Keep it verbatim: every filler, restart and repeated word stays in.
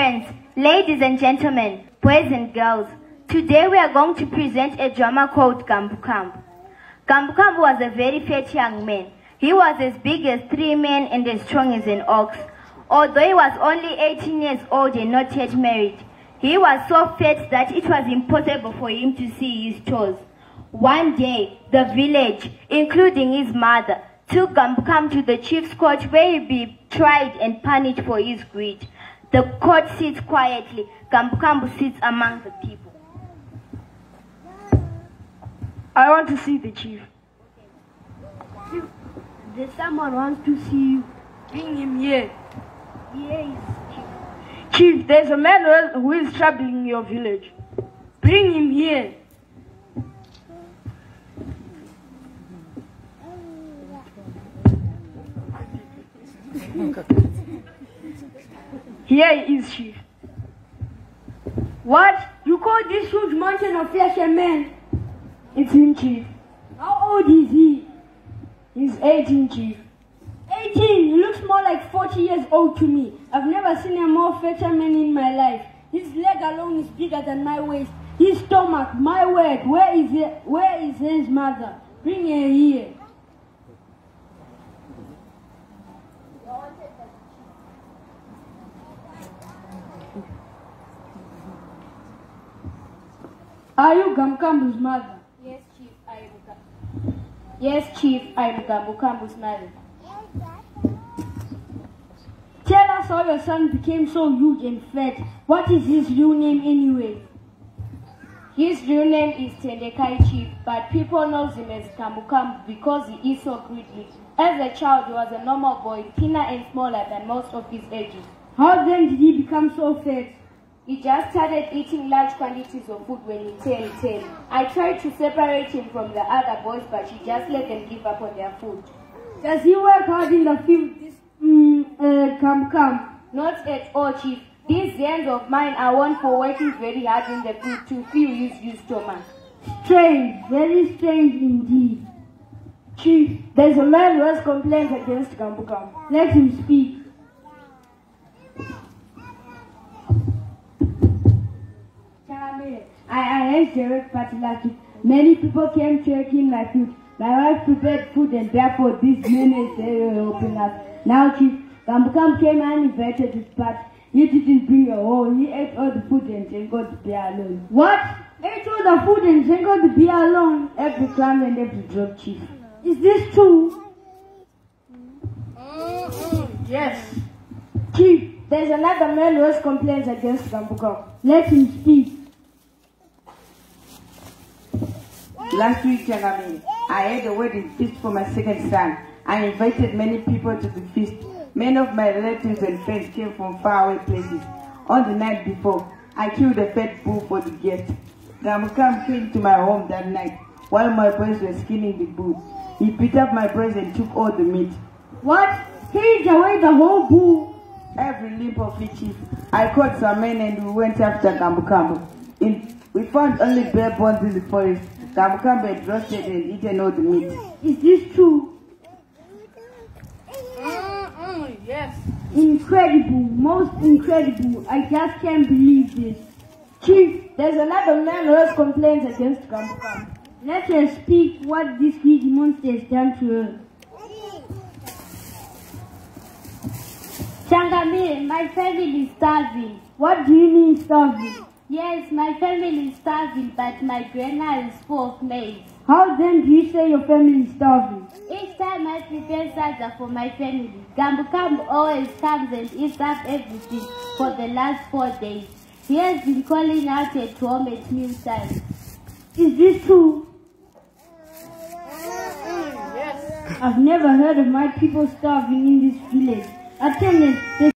friends, ladies and gentlemen, boys and girls, today we are going to present a drama called Gambukambu. Gambukambu was a very fat young man. He was as big as three men and as strong as an ox. Although he was only eighteen years old and not yet married, he was so fat that it was impossible for him to see his toes. One day, the village, including his mother, took Gambukambu to the chief's court where he be tried and punished for his greed. The court sits quietly. Gambukambu sits among the people. I want to see the chief. Chief, there's someone wants to see you. Bring him here. Yes, Chief. Chief, there's a man who is troubling your village. Bring him here. Here he is, Chief. What? You call this huge mountain of flesh a man? It's him, Chief. How old is he? He's eighteen, Chief. eighteen? He looks more like forty years old to me. I've never seen a more fatter man in my life. His leg alone is bigger than my waist. His stomach, my word, where is he, where is his mother? Bring her here. Are you Gambukambu's mother? Yes, Chief, I am. Yes, Chief, I am Gambukambu's mother. Tell us how your son became so huge and fat. What is his real name anyway? His real name is Tendekai, Chief, but people know him as Gambukambu because he is so greedy. As a child, he was a normal boy, thinner and smaller than most of his ages. How then did he become so fat? He just started eating large quantities of food when he turned ten. I tried to separate him from the other boys, but she just let them give up on their food. Does he work hard in the field, this mm, uh, Gambukambu? Not at all, Chief. These hands of mine are one for working very hard in the field to fill his huge stomach. Strange, very strange indeed. Chief, there's a man who has complaints against Gambukambu. Let him speak. I arranged a work party last week. Many people came to work in my food. My wife prepared food and therefore these men they were open up. Now, Chief, Gambukambu came and invited his party. He didn't bring a whole. He ate all the food and drank all the beer alone. What? Ate all the food and drank all the beer alone? Every clam and every drop, Chief. Is this true? Mm-hmm. Yes. Chief, there's another man who has complaints against Gambukambu. Let him speak. Last week, Changamini, I had a wedding feast for my second son. I invited many people to the feast. Many of my relatives and friends came from faraway places. On the night before, I killed a fat bull for the guest. Gambukambu came to my home that night while my boys were skinning the bull. He picked up my boys and took all the meat. What? He ate away the whole bull? Every limb of it, Chief. I caught some men and we went after Gambukambu. In, we found only bare bones in the forest. Gambukambu had roasted and eaten all the meat. Is this true? Mm-mm, yes. Incredible, most incredible. I just can't believe this. Chief, there's another man who has complaints against Gambukambu. Let her speak what this greedy monster has done to her. Changamire, my family is starving. What do you mean starving? Yes, my family is starving, but my grandma is full of maize. How then do you say your family is starving? Each time I prepare salsa for my family, Gambukambu always comes and eats up everything for the last four days. He has been calling out at home at mealtime. Is this true? Mm, yes. I've never heard of my people starving in this village. Attendant,